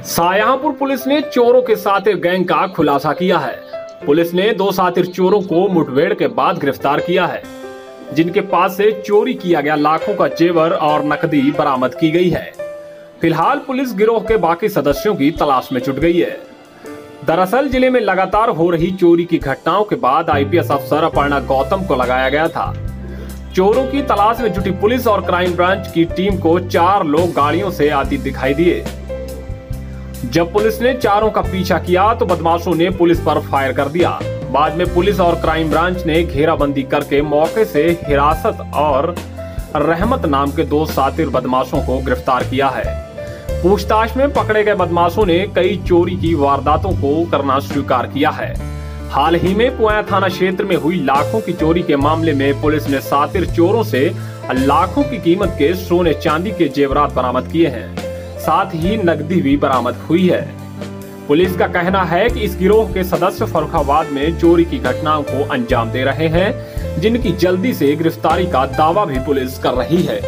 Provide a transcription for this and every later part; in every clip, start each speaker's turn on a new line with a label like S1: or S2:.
S1: Shahjahanpur police ने चोरों के सातिर गैंग का खुलासा किया है। पुलिस ने 2 सातिर चोरों को मुठभेड़ के बाद गिरफ्तार किया है, जिनके पास से चोरी किया गया लाखों का जेवर और नकदी बरामद की गई है। फिलहाल पुलिस गिरोह के बाकी सदस्यों की तलाश में जुट गई है। दरअसल जिले में लगातार हो रही चोरी की घटनाओं के बाद आईपीएस अफसर अपर्णा गौतम को लगाया गया था। चोरों की तलाश में जुटी पुलिस और क्राइम ब्रांच की टीम को 4 लोग गाड़ियों से आती दिखाई दिए। जब पुलिस ने चारों का पीछा किया तो बदमाशों ने पुलिस पर फायर कर दिया। बाद में पुलिस और क्राइम ब्रांच ने घेराबंदी करके मौके से हिरासत और रहमत नाम के 2 सातिर बदमाशों को गिरफ्तार किया है। पूछताछ में पकड़े गए बदमाशों ने कई चोरी की वारदातों को करना स्वीकार किया है। हाल ही में पुआया थाना क्षेत्र में हुई लाखों की चोरी के मामले में पुलिस ने सातिर चोरों से लाखों की कीमत के सोने चांदी के जेवरात बरामद किए हैं, साथ ही नकदी भी बरामद हुई है। पुलिस का कहना है कि इस गिरोह के सदस्य फर्रुखाबाद में चोरी की घटनाओं को अंजाम दे रहे हैं, जिनकी जल्दी से गिरफ्तारी का दावा भी पुलिस कर रही है।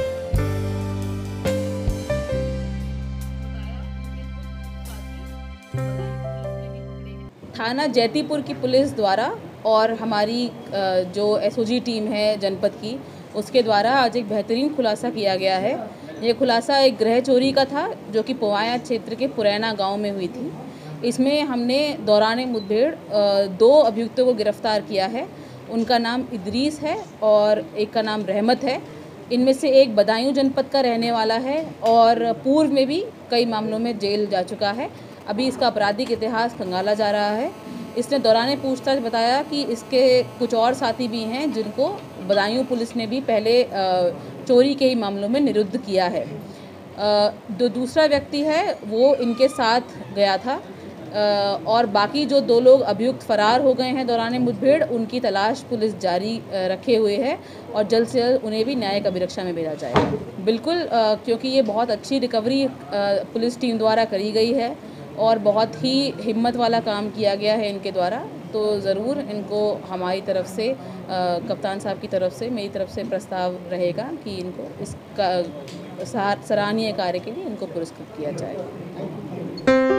S2: थाना जैतीपुर की पुलिस द्वारा और हमारी जो एसओजी टीम है जनपद की, उसके द्वारा आज एक बेहतरीन खुलासा किया गया है। ये खुलासा एक गृह चोरी का था, जो कि पुआया क्षेत्र के पुरैना गांव में हुई थी। इसमें हमने दौरान मुठभेड़ 2 अभियुक्तों को गिरफ्तार किया है। उनका नाम इदरीस है और एक का नाम रहमत है। इनमें से एक बदायूं जनपद का रहने वाला है और पूर्व में भी कई मामलों में जेल जा चुका है। अभी इसका आपराधिक इतिहास खंगाला जा रहा है। इसने दौरान पूछताछ बताया कि इसके कुछ और साथी भी हैं, जिनको बदायूं पुलिस ने भी पहले चोरी के ही मामलों में निरुद्ध किया है। जो दूसरा व्यक्ति है वो इनके साथ गया था और बाकी जो 2 लोग अभियुक्त फरार हो गए हैं दौरान मुठभेड़, उनकी तलाश पुलिस जारी रखे हुए है और जल्द से जल्द उन्हें भी न्यायिक अभिरक्षा में भेजा जाएगा। बिल्कुल, क्योंकि ये बहुत अच्छी रिकवरी पुलिस टीम द्वारा करी गई है और बहुत ही हिम्मत वाला काम किया गया है इनके द्वारा, तो ज़रूर इनको हमारी तरफ से कप्तान साहब की तरफ से, मेरी तरफ से प्रस्ताव रहेगा कि इनको इसका सराहनीय कार्य के लिए इनको पुरस्कृत किया जाए।